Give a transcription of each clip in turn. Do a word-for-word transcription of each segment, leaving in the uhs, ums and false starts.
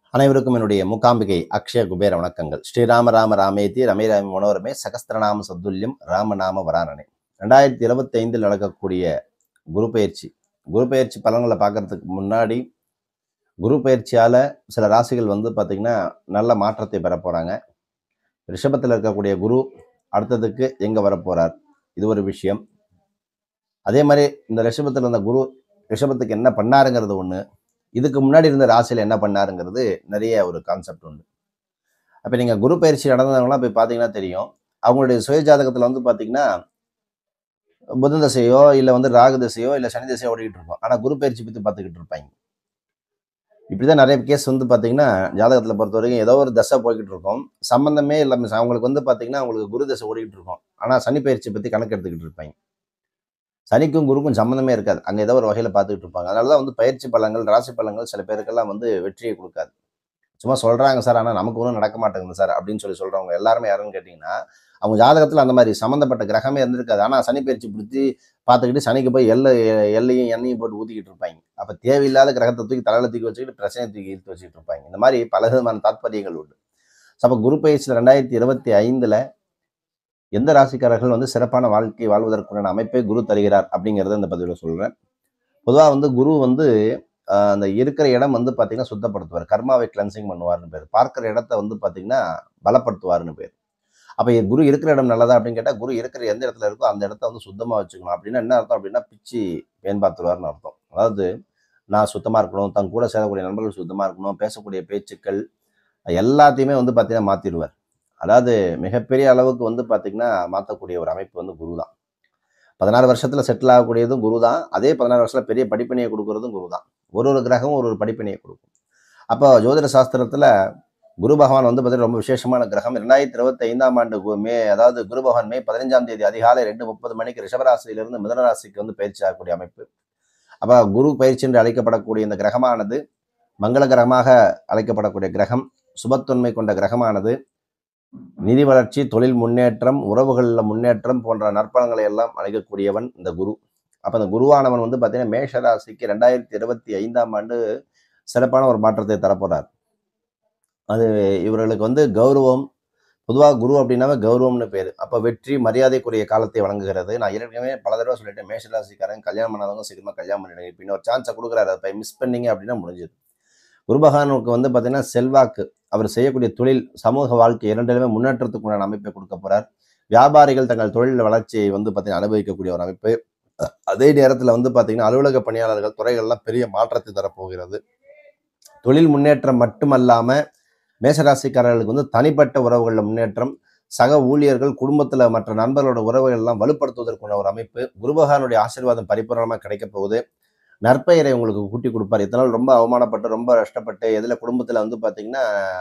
அனைவருக்கும் என்னுடைய மூகாம்பிகை அக்ஷய குபேர வணக்கங்கள். ஸ்ரீராம ராம ராமேதி ரமே ராம மனோரமே சகஸ்திரநாம சத்துல்யம் ராமநாம வரானனே. ரெண்டாயிரத்தி இருபத்தி ஐந்தில் நடக்கக்கூடிய குரு பயிற்சி குரு பயிற்சி பலன்களை பார்க்கறதுக்கு முன்னாடி, குரு பயிற்சியால் சில ராசிகள் வந்து பார்த்திங்கன்னா நல்ல மாற்றத்தை பெற போகிறாங்க. ரிஷபத்தில் இருக்கக்கூடிய குரு அடுத்ததுக்கு எங்கே வரப்போகிறார், இது ஒரு விஷயம். அதே மாதிரி இந்த ரிஷபத்தில் இருந்த குரு ரிஷபத்துக்கு என்ன பண்ணாருங்கிறது ஒன்று, இதுக்கு முன்னாடி இருந்த ராசியில் என்ன பண்ணாருங்கிறது நிறைய ஒரு கான்செப்ட் உண்டு. அப்போ நீங்கள் குரு பயிற்சி நடந்தவங்களாம் போய் பார்த்தீங்கன்னா தெரியும், அவங்களுடைய சுய ஜாதகத்தில் வந்து பார்த்தீங்கன்னா புதன் தசையோ இல்லை வந்து ராகு தசையோ இல்லை சனி தசையோ ஓடிக்கிட்டு இருக்கும். ஆனால் குரு பயிற்சி பற்றி பார்த்துக்கிட்டு இருப்பாங்க. இப்படி தான் நிறைய கேஸ் வந்து பார்த்தீங்கன்னா ஜாதகத்தில் பொறுத்த வரைக்கும் ஏதோ ஒரு தசை போய்கிட்டு இருக்கும், சம்மந்தமே இல்லாமல் அவங்களுக்கு வந்து பார்த்தீங்கன்னா அவங்களுக்கு குரு தசை ஓடிக்கிட்டு இருக்கும். ஆனால் சனி பயிற்சி பற்றி கணக்கு எடுத்துக்கிட்டு இருப்பாங்க. சனிக்கும் குருக்கும் சம்மந்தமே இருக்காது, அங்கே ஏதோ ஒரு வகையில் பார்த்துக்கிட்டு இருப்பாங்க. அதனால தான் வந்து பயிற்சி பலங்கள் ராசி பலங்கள் சில பேருக்கெல்லாம் வந்து வெற்றியை கொடுக்காது. சும்மா சொல்கிறாங்க சார், ஆனால் நமக்கு ஒன்றும் நடக்க மாட்டேங்குது சார் அப்படின்னு சொல்லி சொல்கிறவங்க எல்லாருமே யாருன்னு கேட்டிங்கன்னா, அவங்க ஜாதகத்தில் அந்த மாதிரி சம்மந்தப்பட்ட கிரகமே இருந்திருக்காது. ஆனால் சனி பயிற்சி பிடிச்சி பார்த்துக்கிட்டு சனிக்கு போய் எல்லை எல்லையும் எண்ணெயும் போட்டு ஊற்றிக்கிட்டு இருப்பாங்க. அப்போ தேவையில்லாத கிரகத்தை தூக்கி தலையில் தூக்கி வச்சுக்கிட்டு பிரச்சனையை தூக்கி இழுத்து வச்சுக்கிட்டு இருப்பாங்க. இந்த மாதிரி பல விதமான தாற்பயங்கள் உண்டு. ஸோ அப்போ குரு பயிற்சியில் ரெண்டாயிரத்தி இருபத்தி ஐந்தில் எந்த ராசிக்காரர்கள் வந்து சிறப்பான வாழ்க்கை வாழ்வதற்குண்டான அமைப்பை குரு தருகிறார் அப்படிங்கிறத இந்த பதிவில் சொல்கிறேன். பொதுவாக வந்து குரு வந்து அந்த இருக்கிற இடம் வந்து பார்த்தீங்கன்னா சுத்தப்படுத்துவார், கர்மாவை கிளென்சிங் பண்ணுவார்னு பேர். பார்க்குற இடத்த வந்து பார்த்தீங்கன்னா பலப்படுத்துவார்னு பேர். அப்போ குரு இருக்கிற இடம் நல்லதா அப்படின்னு கேட்டால், குரு இருக்கிற எந்த இடத்துல இருக்கோ அந்த இடத்த வந்து சுத்தமாக வச்சுக்கணும். அப்படின்னா என்ன அர்த்தம் அப்படின்னா, பிச்சு பேன் பார்த்துருவார்னு அர்த்தம். அதாவது நான் சுத்தமாக இருக்கணும், தன் கூட சேரக்கூடிய நண்பர்கள் சுத்தமாக இருக்கணும், பேசக்கூடிய பேச்சுக்கள் எல்லாத்தையுமே வந்து பார்த்தீங்கன்னா மாற்றிடுவார். அதாவது மிகப்பெரிய அளவுக்கு வந்து பார்த்தீங்கன்னா மாற்றக்கூடிய ஒரு அமைப்பு வந்து குரு தான். பதினாறு வருஷத்தில் செட்டில் ஆகக்கூடியதும் குரு தான். அதே பதினாறு வருஷத்தில் பெரிய படிப்பினையை கொடுக்குறதும் குரு தான். ஒரு ஒரு கிரகமும் ஒரு ஒரு படிப்பினையை கொடுக்கும். அப்போ ஜோதிட சாஸ்திரத்தில் குரு பகவான் வந்து பார்த்தீங்கன்னா ரொம்ப விசேஷமான கிரகம். ரெண்டாயிரத்தி இருபத்தி ஐந்தாம் ஆண்டு மே அதாவது குரு பகவான் மே பதினைஞ்சாம் தேதி அதிகாலை ரெண்டு முப்பது மணிக்கு ரிஷபராசியிலிருந்து மிதனராசிக்கு வந்து பயிற்சி ஆகக்கூடிய அமைப்பு. அப்போ குரு பயிற்சி என்று அழைக்கப்படக்கூடிய இந்த கிரகமானது மங்கள கிரகமாக அழைக்கப்படக்கூடிய கிரகம், சுபத்தன்மை கொண்ட கிரகமானது நிதி வளர்ச்சி, தொழில் முன்னேற்றம், உறவுகளில் முன்னேற்றம் போன்ற நற்பலன்களை எல்லாம் அளிக்கக்கூடியவன் இந்த குரு. அப்போ அந்த குருவானவன் வந்து பார்த்தீங்கன்னா மேஷராசிக்கு ரெண்டாயிரத்தி இருபத்தி ஐந்தாம் ஆண்டு சிறப்பான ஒரு மாற்றத்தை தரப்போறார். அது இவர்களுக்கு வந்து கௌரவம், பொதுவாக குரு அப்படின்னாவே கௌரவம்னு பேர். அப்போ வெற்றி மரியாதைக்குரிய காலத்தை வழங்குகிறது. நான் ஏற்கனவே பல தடவை சொல்லிட்டேன், மேஷராசிக்காரன் கல்யாணம் பண்ணாதவங்க சீக்கிரமாக கல்யாணம் பண்ணிடுங்க. இப்போ இன்னொரு சான்ஸை கொடுக்குறாரு, அதை மிஸ் பண்ணீங்க அப்படின்னா முடிஞ்சது. குரு பகவானுக்கு வந்து பார்த்தீங்கன்னா செல்வாக்கு, அவர் செய்யக்கூடிய தொழில், சமூக வாழ்க்கை இரண்டிலுமே முன்னேற்றத்துக்குண்டான அமைப்பை கொடுக்க போறார். வியாபாரிகள் தங்கள் தொழில் வளர்ச்சியை வந்து பார்த்தீங்கன்னா அனுபவிக்கக்கூடிய ஒரு அமைப்பு. அதே நேரத்தில் வந்து பார்த்தீங்கன்னா அலுவலக பணியாளர்கள் துறைகள்லாம் பெரிய மாற்றத்தை தரப்போகிறது. தொழில் முன்னேற்றம் மட்டுமல்லாமல் மேஷராசிக்காரர்களுக்கு வந்து தனிப்பட்ட உறவுகளில் முன்னேற்றம், சக ஊழியர்கள், குடும்பத்தில் மற்ற நண்பர்களோட உறவுகள் எல்லாம் வலுப்படுத்துவதற்கான ஒரு அமைப்பு. குரு பகவானுடைய ஆசீர்வாதம் பரிபூர்ணமாக கிடைக்க போகுது. நற்பெயரை உங்களுக்கு கூட்டி கொடுப்பார். இதனால் ரொம்ப அவமானப்பட்டு ரொம்ப கஷ்டப்பட்டு எதில் குடும்பத்தில் வந்து பார்த்தீங்கன்னா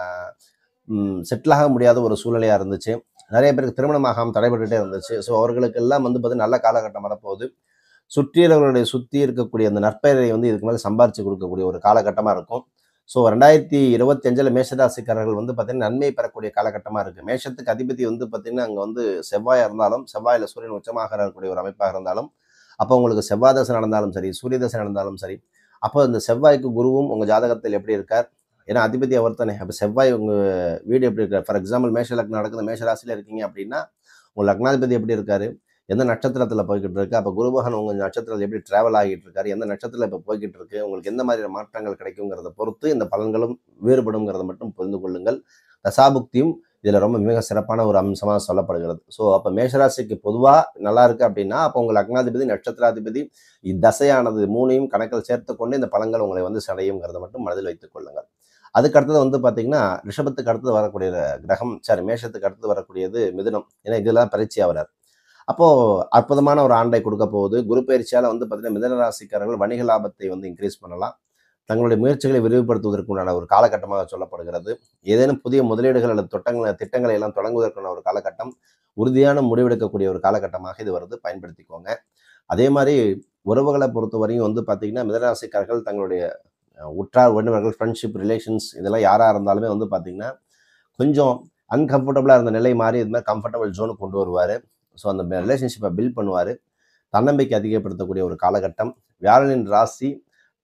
செட்டில் ஆக முடியாத ஒரு சூழ்நிலையாக இருந்துச்சு. நிறைய பேருக்கு திருமணமாகாமல் தடைபட்டுகிட்டே இருந்துச்சு. ஸோ அவர்களுக்கெல்லாம் வந்து பார்த்தீங்கன்னா நல்ல காலகட்டம் வரப்போகுது. சுற்றியவர்களுடைய சுற்றி இருக்கக்கூடிய அந்த நற்பெயரை வந்து இதுக்கு மேலே சம்பாரித்து கொடுக்கக்கூடிய ஒரு காலகட்டமாக இருக்கும். ஸோ ரெண்டாயிரத்தி இருபத்தி அஞ்சில் மேஷராசிக்காரர்கள் வந்து பார்த்தீங்கன்னா நன்மை பெறக்கூடிய காலகட்டமாக இருக்குது. மேஷத்துக்கு அதிபதி வந்து பார்த்தீங்கன்னா அங்கே வந்து செவ்வாயாக இருந்தாலும், செவ்வாயில் சூரியன் உச்சமாக இருக்கக்கூடிய ஒரு அமைப்பாக இருந்தாலும், அப்போ உங்களுக்கு செவ்வாய் தசை நடந்தாலும் சரி, சூரிய தசை நடந்தாலும் சரி, அப்போ இந்த செவ்வாய்க்கு குருவும் உங்கள் ஜாதகத்தில் எப்படி இருக்கார், ஏன்னா அதிபதி அவர் தானே. அப்போ செவ்வாய் உங்கள் வீடு எப்படி இருக்கார், ஃபார் எக்ஸாம்பிள் மேஷ லக்னம் நடக்குது, மேஷ ராசியில் இருக்கீங்க அப்படின்னா உங்கள் லக்னாதிபதி எப்படி இருக்காரு, எந்த நட்சத்திரத்தில் போய்கிட்டு இருக்கு, அப்போ குரு பகவான் உங்கள் நட்சத்திரத்தில் எப்படி ட்ராவல் ஆகிட்டு இருக்காரு, எந்த நட்சத்திரத்தில் இப்போ போய்கிட்டு இருக்கு, உங்களுக்கு எந்த மாதிரியான மாற்றங்கள் கிடைக்குங்கிறத பொறுத்து இந்த பலன்களும் வேறுபடுங்கிறத மட்டும் புரிந்து கொள்ளுங்கள். தசாபுக்தியும் இதில் ரொம்ப மிக சிறப்பான ஒரு அம்சமாக சொல்லப்படுகிறது. ஸோ அப்போ மேஷராசிக்கு பொதுவாக நல்லா இருக்குது அப்படின்னா, அப்போ உங்கள் லக்னாதிபதி, நட்சத்திராதிபதி, இத்தசையானது மூணையும் கணக்கில் சேர்த்து கொண்டு இந்த பலன்கள் உங்களை வந்து சடையுங்கிறத மட்டும் மனதில் வைத்துக் கொள்ளுங்கள். அதுக்கு அடுத்தது வந்து பார்த்தீங்கன்னா ரிஷபத்துக்கு அடுத்தது வரக்கூடிய கிரகம், சரி மேஷத்துக்கு அடுத்து வரக்கூடியது மிதுனம். ஏன்னா இதெல்லாம் பயிற்சி ஆகிறார். அப்போது அற்புதமான ஒரு ஆண்டை கொடுக்க போகுது. குரு பயிற்சியால் வந்து பார்த்தீங்கன்னா மிதுன ராசிக்காரர்கள் வணிக லாபத்தை வந்து இன்க்ரீஸ் பண்ணலாம். தங்களுடைய முயற்சிகளை விரிவுபடுத்துவதற்குண்டான ஒரு காலகட்டமாக சொல்லப்படுகிறது. ஏதேனும் புதிய முதலீடுகள் அல்லது திட்டங்களை திட்டங்களை எல்லாம் தொடங்குவதற்கான ஒரு காலகட்டம், உறுதியான முடிவெடுக்கக்கூடிய ஒரு காலகட்டமாக இது வருது, பயன்படுத்திக்கோங்க. அதே மாதிரி உறவுகளை பொறுத்தவரையும் வந்து பார்த்தீங்கன்னா மிதனராசிக்காரர்கள் தங்களுடைய உற்றார் உறவினர்கள், ஃப்ரெண்ட்ஷிப், ரிலேஷன்ஸ் இதெல்லாம் யாராக இருந்தாலுமே வந்து பார்த்தீங்கன்னா கொஞ்சம் அன்கம்ஃபர்டபுளாக இருந்த நிலை மாறி இது மாதிரி கம்ஃபர்டபுள் ஜோனுக்கு கொண்டு வருவார். ஸோ அந்த ரிலேஷன்ஷிப்பை பில்ட் பண்ணுவார். தன்னம்பிக்கை அதிகப்படுத்தக்கூடிய ஒரு காலகட்டம். வியாழனின் ராசி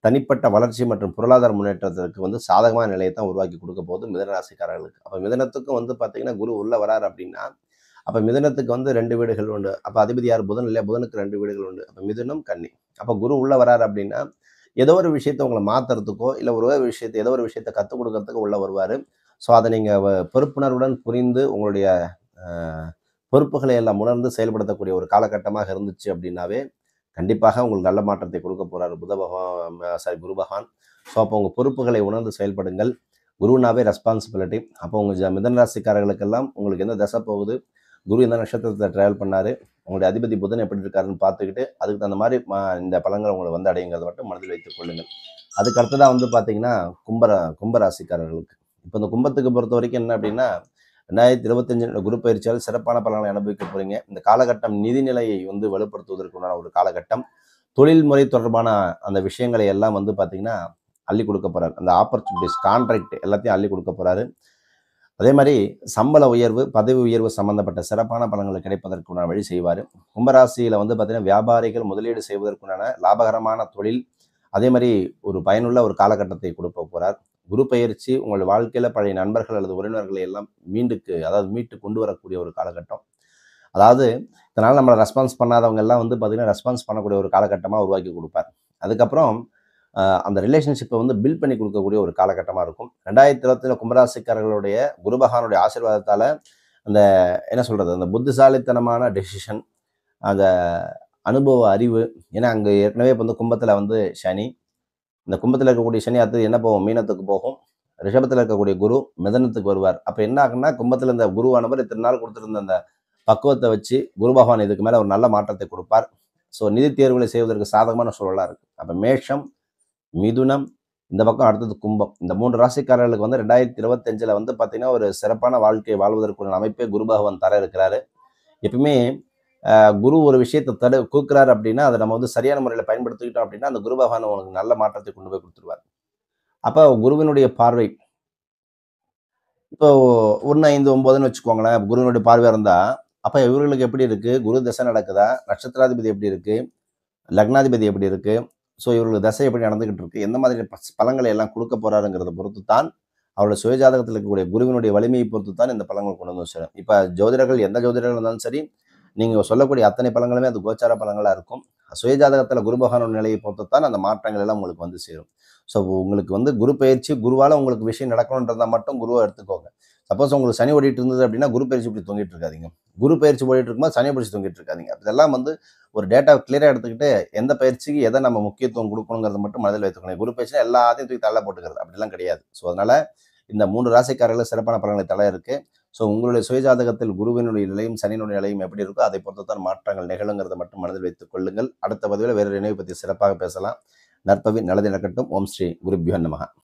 தனிப்பட்ட வளர்ச்சி மற்றும் பொருளாதார முன்னேற்றத்திற்கு வந்து சாதகமான நிலையை தான் உருவாக்கி கொடுக்க போகுது மிதுன ராசிக்காரர்களுக்கு. அப்போ மிதுனத்துக்கும் வந்து பார்த்தீங்கன்னா குரு உள்ள வராரு அப்படின்னா, அப்போ மிதுனத்துக்கு வந்து ரெண்டு வீடுகள் உண்டு. அப்போ அதிபதி யார்? புதன் இல்லையா? புதனுக்கு ரெண்டு வீடுகள் உண்டு. அப்போ மிதுனம், கன்னி. அப்போ குரு உள்ள வராரு அப்படின்னா, ஏதோ ஒரு விஷயத்தை உங்களை மாத்துறதுக்கோ, இல்லை ஒரு விஷயத்தை ஏதோ ஒரு விஷயத்தை கற்றுக் கொடுக்கறதுக்கு உள்ள வருவார். ஸோ அதை நீங்கள் பொறுப்புணர்வுடன் புரிந்து உங்களுடைய அஹ், பொறுப்புகளை எல்லாம் உணர்ந்து செயல்படுத்தக்கூடிய ஒரு காலகட்டமாக இருந்துச்சு அப்படின்னாவே கண்டிப்பாக உங்களுக்கு நல்ல மாற்றத்தை கொடுக்க போறாரு புத பகவான், சாரி குரு பகவான். ஸோ அப்போ உங்கள் பொறுப்புகளை உணர்ந்து செயல்படுங்கள். குருனாவே ரெஸ்பான்சிபிலிட்டி. அப்போ உங்கள் மிதன ராசிக்காரர்களுக்கெல்லாம் உங்களுக்கு எந்த தசை போகுது, குரு எந்த நட்சத்திரத்தை ட்ராவல் பண்ணாரு, உங்களுடைய அதிபதி புதன் எப்படி இருக்காருன்னு பார்த்துக்கிட்டு அதுக்கு தகுந்த மாதிரி இந்த பலன்கள் உங்களை வந்து அடையுங்கிறத மட்டும் மனதில் வைத்துக் கொள்ளுங்கள். அதுக்கு அடுத்ததாக வந்து பார்த்தீங்கன்னா கும்பர கும்பராசிக்காரர்களுக்கு இப்போ இந்த கும்பத்துக்கு பொறுத்த வரைக்கும் என்ன அப்படின்னா, ரெண்டாயிரத்தி இருபத்தஞ்சு குரு பயிற்சியால் சிறப்பான பலன்களை அனுபவிக்க போறீங்க. இந்த காலகட்டம் நிதிநிலையை வந்து வலுப்படுத்துவதற்குண்டான ஒரு காலகட்டம். தொழில்முறை தொடர்பான அந்த விஷயங்களை எல்லாம் வந்து பார்த்தீங்கன்னா அள்ளி கொடுக்க போறாரு. அந்த ஆப்பர்ச்சுனிட்டிஸ், கான்ட்ராக்ட் எல்லாத்தையும் அள்ளி கொடுக்க போறாரு. அதே மாதிரி சம்பள உயர்வு, பதவி உயர்வு சம்பந்தப்பட்ட சிறப்பான பலன்கள் கிடைப்பதற்குண்டான வழி செய்வார். கும்பராசியில் வந்து பார்த்தீங்கன்னா வியாபாரிகள் முதலீடு செய்வதற்குண்டான லாபகரமான தொழில், அதே மாதிரி ஒரு பயனுள்ள ஒரு காலகட்டத்தை கொடுக்க போறார். குரு பயிற்சி உங்கள் வாழ்க்கையில் பழைய நண்பர்கள் அல்லது உறவினர்களை எல்லாம் மீண்டுக்கு அதாவது மீட்டு கொண்டு வரக்கூடிய ஒரு காலகட்டம். அதாவது இதனால் நம்மளை ரெஸ்பான்ஸ் பண்ணாதவங்க எல்லாம் வந்து பார்த்தீங்கன்னா ரெஸ்பான்ஸ் பண்ணக்கூடிய ஒரு காலகட்டமாக உருவாக்கி கொடுப்பார். அதுக்கப்புறம் அந்த ரிலேஷன்ஷிப்பை வந்து பில்ட் பண்ணி கொடுக்கக்கூடிய ஒரு காலகட்டமாக இருக்கும். ரெண்டாயிரத்தி இருபத்தில் கும்பராசிக்காரர்களுடைய குரு பகவானுடைய ஆசீர்வாதத்தால் அந்த என்ன சொல்கிறது, அந்த புத்திசாலித்தனமான டெசிஷன், அந்த அனுபவ அறிவு. ஏன்னா அங்கே ஏற்கனவே இப்போ வந்து கும்பத்தில் வந்து சனி, இந்த கும்பத்தில் இருக்கக்கூடிய சனி அடுத்தது என்ன போகும், மீனத்துக்கு போகும். ரிஷபத்தில் இருக்கக்கூடிய குரு மிதனத்துக்கு வருவார். அப்போ என்ன ஆகுன்னா, கும்பத்தில் இந்த குருவானவர் இத்தனை நாள் கொடுத்துருந்த அந்த பக்குவத்தை வச்சு குரு பகவான் இதுக்கு மேலே ஒரு நல்ல மாற்றத்தை கொடுப்பார். ஸோ நிதி தேர்வுகளை செய்வதற்கு சாதகமான சூழலாக இருக்குது. அப்போ மேஷம், மிதுனம், இந்த பக்கம் அடுத்தது கும்பம், இந்த மூன்று ராசிக்காரர்களுக்கு வந்து ரெண்டாயிரத்தி இருபத்தஞ்சில் வந்து பார்த்தீங்கன்னா ஒரு சிறப்பான வாழ்க்கையை வாழ்வதற்குள்ள அமைப்பே குரு பகவான் தர இருக்கிறாரு. எப்பவுமே குரு ஒரு விஷயத்தை தடு கொடுக்குறாரு அப்படின்னா அதை நம்ம வந்து சரியான முறையில் பயன்படுத்திக்கிட்டோம் அப்படின்னா அந்த குரு பகவான் உங்களுக்கு நல்ல மாற்றத்தை கொண்டு போய் கொடுத்துருவார். அப்போ குருவினுடைய பார்வை இப்போ ஒன்று ஐந்து ஒன்பதுன்னு வச்சுக்கோங்களேன், குருவினுடைய பார்வை இருந்தால் அப்போ இவர்களுக்கு எப்படி இருக்குது, குரு தசை நடக்குதா, நட்சத்திராதிபதி எப்படி இருக்குது, லக்னாதிபதி எப்படி இருக்குது, ஸோ இவர்களுக்கு தசை எப்படி நடந்துகிட்டு இருக்கு, எந்த மாதிரி பலன்களை எல்லாம் கொடுக்க போறாருங்கிறத பொறுத்து தான் அவருடைய சுயஜாதகத்தில் இருக்கக்கூடிய குருவினுடைய வலிமையை பொறுத்து தான் இந்த பலன்கள் கொண்டு வந்து சேரும். இப்போ ஜோதிடர்கள் எந்த ஜோதிடர்கள் இருந்தாலும் சரி, நீங்கள் சொல்லக்கூடிய அத்தனை பலன்களுமே அது கோச்சார பலன்களாக இருக்கும். சுயஜாதகத்தில் குரு பகவானோட நிலையை பொறுத்து தான் அந்த மாற்றங்கள் எல்லாம் உங்களுக்கு வந்து சேரும். ஸோ உங்களுக்கு வந்து குரு பயிற்சி, குருவால் உங்களுக்கு விஷயம் நடக்கணுன்றதை மட்டும் குருவை எடுத்துக்கோங்க. சப்போஸ் உங்களுக்கு சனி ஓடிட்டு இருந்தது அப்படின்னா குரு பயிற்சி இப்படி தொங்கிட்டு இருக்காதிங்க. குரு பயிற்சி ஓடிட்டு இருக்கும்போது சனி பயிற்சி தொங்கிட்டு இருக்காதிங்க. இதெல்லாம் வந்து ஒரு டேட்டா கிளியராக எடுத்துக்கிட்டு எந்த பயிற்சிக்கு எதை நம்ம முக்கியத்துவம் கொடுக்கணுங்கிறத மட்டும் மனதில் வைத்துக்கணும். குரு பயிற்சி எல்லாத்தையும் தூக்கி தள்ள போட்டுக்கிறது அப்படிலாம் கிடையாது. ஸோ அதனால் இந்த மூன்று ராசிக்காரர்கள் சிறப்பான பலன்களை தலை இருக்குது. ஸோ உங்களுடைய சுயஜாதகத்தில் குருவினுடைய நிலையும் சனியினுடைய நிலையும் எப்படி இருக்கோ அதை பொறுத்து தான் மாற்றங்கள் நிகழுங்கிறத மட்டும் மனதில் வைத்துக் கொள்ளுங்கள். அடுத்த பதிவில் வேறு நினைவு பற்றி சிறப்பாக பேசலாம். நற்பவி நல்லது நடக்கட்டும். ஓம் ஸ்ரீ குருபியோ நமஹ.